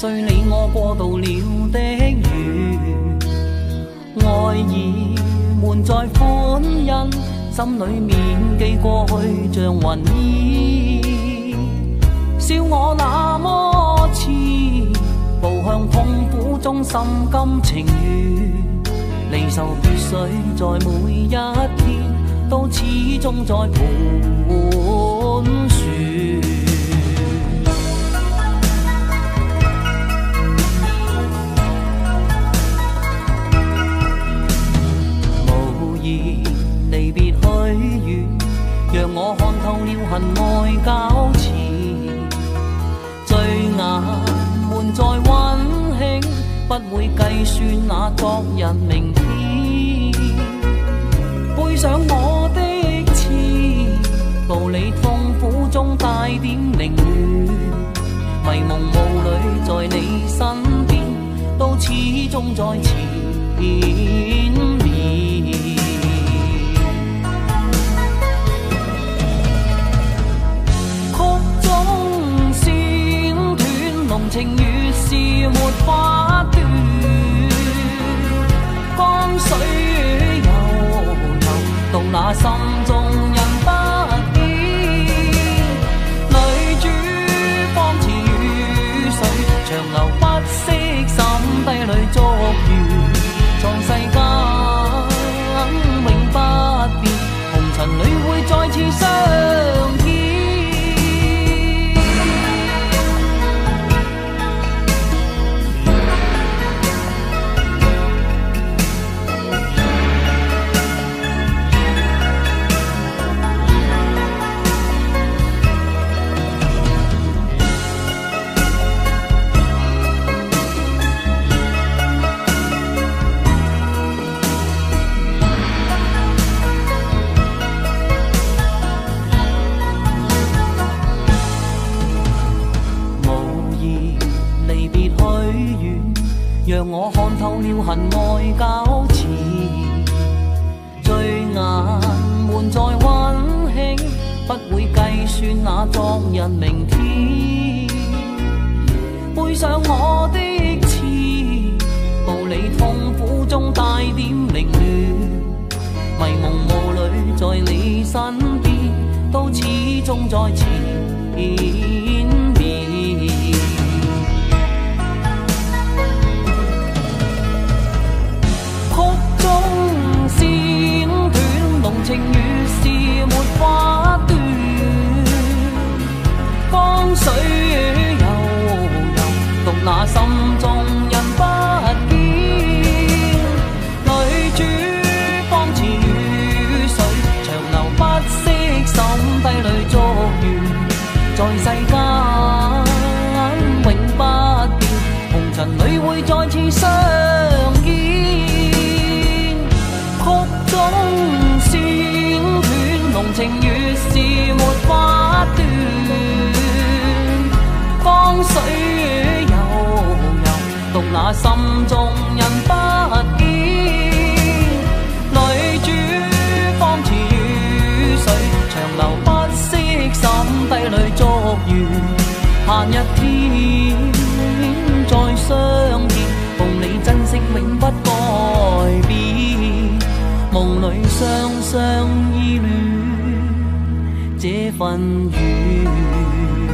碎你我過渡了的緣，愛意滿載歡欣，心裏面記過去像雲煙，笑我那麼痴，步向痛苦中心甘情願，離愁別緒在每一天，都始終在盤旋。離別許願，讓我看透了恨愛交纏，醉眼滿載溫馨，不會計算那昨日明天。背上我的刺，步你痛苦中帶點凌亂，迷夢霧裏在你身邊，都始終在纏綿。情越是沒法斷，江水悠悠，到那心中人不見。女主方似雨水，長流不息，心底裏祝願，在世間永不變，紅塵裏會再次相見。讓我看透了恨愛交纏，醉眼滿載溫馨，不會計算那昨日明天。背上我的刺，步你痛苦中帶點凌亂，迷夢霧裏在你身邊，都始終在纏綿。情越是沒法斷，江水悠悠，獨那心中人不見。女主方似雨水，長流不息，心底裏祝願，在世間永不變，紅塵裏會再次相見。曲中濃情越是沒法斷，江水悠悠，獨那心中人不見。女主方似雨水，長流不息，心底裏祝願，盼一天再相見，共你珍惜永不改變，夢裏雙雙依戀這份緣。